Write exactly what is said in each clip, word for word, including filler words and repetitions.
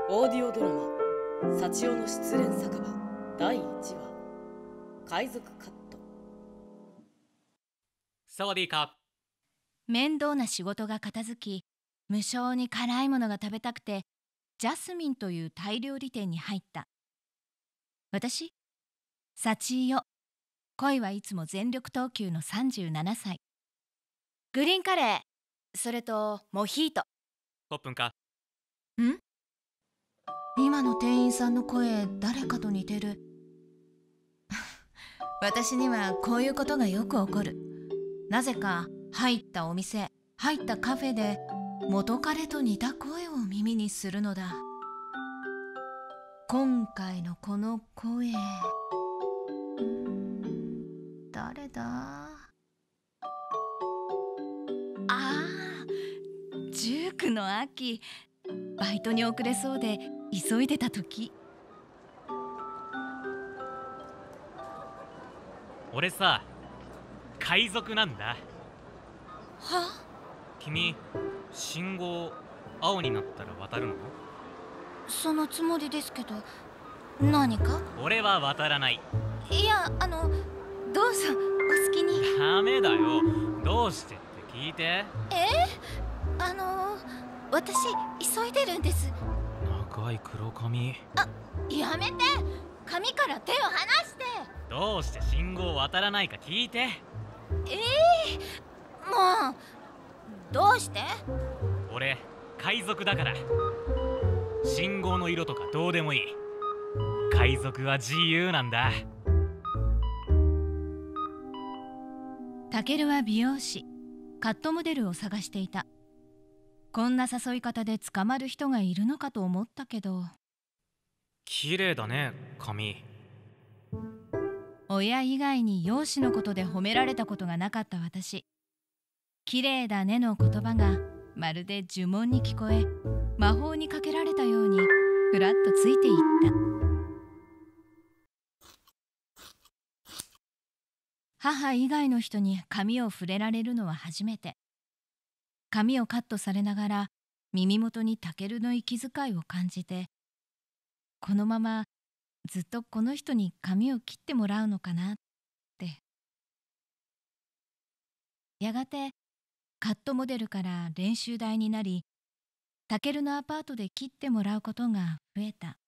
オーディオドラマ「幸男の失恋酒場」だいいちわ海賊カット。 サワディーカ。 面倒な仕事が片付き、無性に辛いものが食べたくてジャスミンというタイ料理店に入った。私、幸代。恋はいつも全力投球のさんじゅうななさい。グリーンカレー、それとモヒート。 コップンか。 ん？今の店員さんの声、誰かと似てる。私にはこういうことがよく起こる。なぜか入ったお店、入ったカフェで元彼と似た声を耳にするのだ。今回のこの声、誰だ？ああ、ジュークの秋。バイトに遅れそうで急いでた時。 俺さ、海賊なんだ。 は？ 君、信号青になったら渡るの？ そのつもりですけど、何か？ 俺は渡らない。 いや、あの、どうぞお好きに。 ダメだよ。どうしてって聞いて。 えー、あの私急いでるんです。 長い黒髪。 あ、やめて。髪から手を離して。 どうして信号を渡らないか聞いて。 ええー、もうどうして？ 俺海賊だから。信号の色とかどうでもいい。海賊は自由なんだ。 タケルは美容師、カットモデルを探していた。こんな誘い方で捕まる人がいるのかと思ったけど。 綺麗だね、髪。 親以外に容姿のことで褒められたことがなかった私。綺麗だねの言葉がまるで呪文に聞こえ、魔法にかけられたようにふらっとついていった。母以外の人に髪を触れられるのは初めて。髪をカットされながら耳元にタケルの息遣いを感じて、このままずっとこの人に髪を切ってもらうのかなって。やがてカットモデルから練習台になり、タケルのアパートで切ってもらうことが増えた。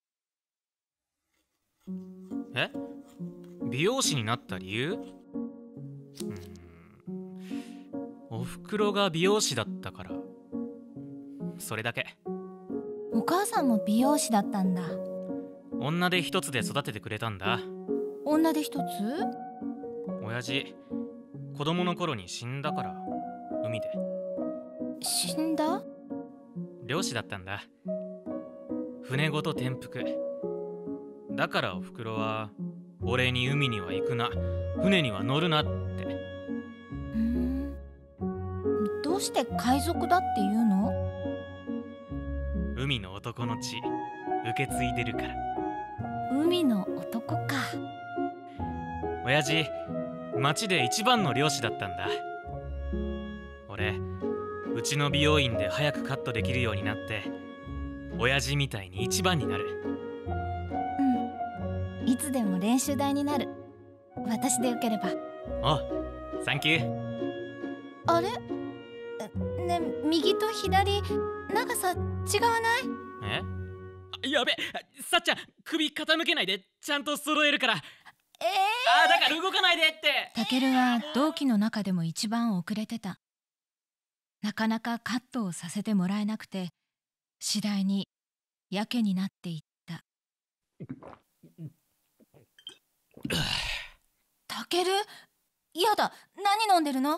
え？美容師になった理由？うーん、おふくろが美容師だったから、それだけ。 お母さんも美容師だったんだ。 女手一つで育ててくれたんだ。 女手一つ？ 親父、子供の頃に死んだから、海で。 死んだ？ 漁師だったんだ。船ごと転覆。だからおふくろは俺に海には行くな、船には乗るなって。 うーん、どうして海賊だって言うの？ 海の男の血受け継いでるから。 海の男か。 親父、町で一番の漁師だったんだ。俺、うちの美容院で早くカットできるようになって、親父みたいに一番になる。 うん、いつでも練習台になる。私でよければ。 おう、サンキュー。 あれ？ね、右と左、長さ違わない？ え？あ、やべ、さっちゃん、首傾けないで、ちゃんと揃えるから。 えー、 あ、だから動かないでって。 タケルは同期の中でも一番遅れてた。なかなかカットをさせてもらえなくて、次第にやけになっていった。タケル、やだ、何飲んでるの？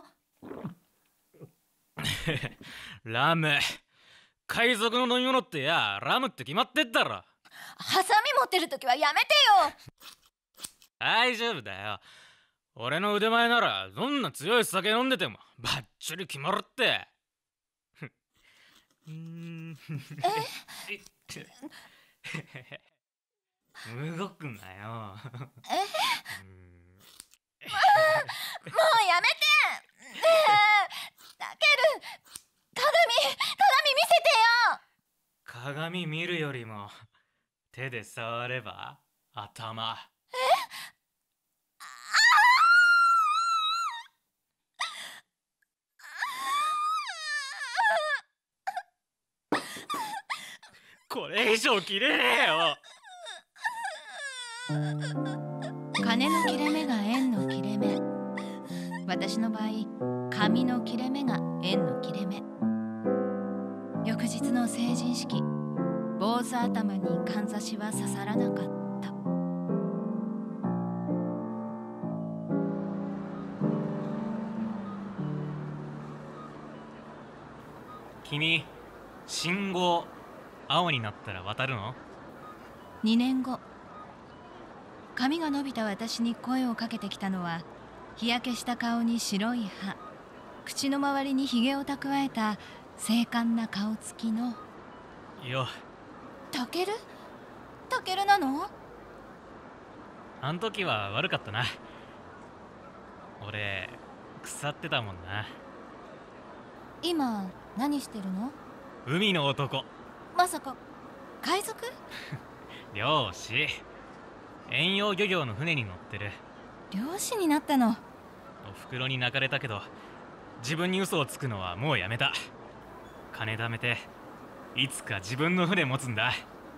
ラム。海賊の飲み物ってや、ラムって決まってっだろ。 ハサミ持ってるときはやめてよ。 大丈夫だよ。俺の腕前ならどんな強い酒飲んでてもバッチリ決まるって。うーん。え動くなよ。 えもうやめて。ねえ、タケル、鏡、鏡見せてよ。 鏡見るよりも手で触れば頭。これ以上切れねえよ。 金の切れ目が円の切れ目。私の場合、髪の切れ目が円の切れ目。翌日の成人式、坊主頭にかんざしは刺さらなかった。 君、信号青になったら渡るの？ にねんご、髪が伸びた私に声をかけてきたのは、日焼けした顔に白い歯、口の周りにひげを蓄えた精悍な顔つきのよ。 タケル？タケルなの？ あん時は悪かったな。俺腐ってたもんな。 今何してるの？ 海の男。 まさか海賊？ 漁師。遠洋漁業の船に乗ってる。 漁師になったの？ おふくろに泣かれたけど、自分に嘘をつくのはもうやめた。金貯めていつか自分の船持つんだ。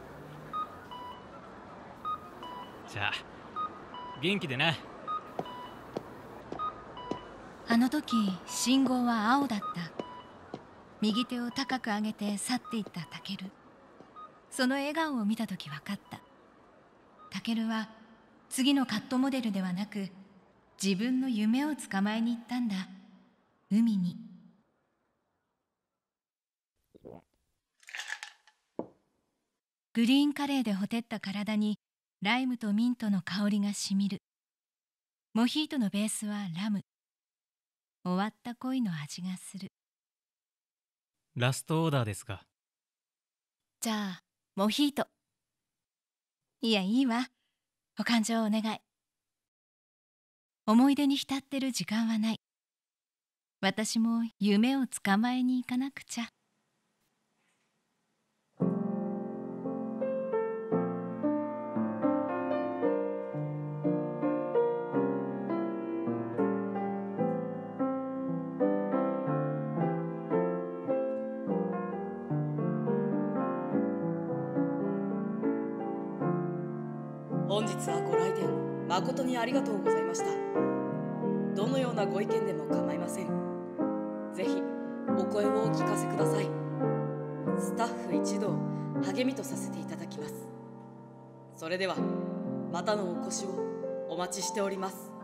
じゃあ元気でな。 あの時信号は青だった。右手を高く上げて去っていったタケル。その笑顔を見た時分かった。タケルは次のカットモデルではなく、自分の夢を捕まえに行ったんだ。海に。グリーンカレーでほてった体にライムとミントの香りがしみる。モヒートのベースはラム。終わった恋の味がする。 ラストオーダーですが。 じゃあモヒート。いや、いいわ。お勘定お願い。思い出に浸ってる時間はない。私も夢を捕まえに行かなくちゃ。 本日はご来店誠にありがとうございました。どのようなご意見でも構いません。ぜひお声をお聞かせください。スタッフ一同励みとさせていただきます。それではまたのお越しをお待ちしております。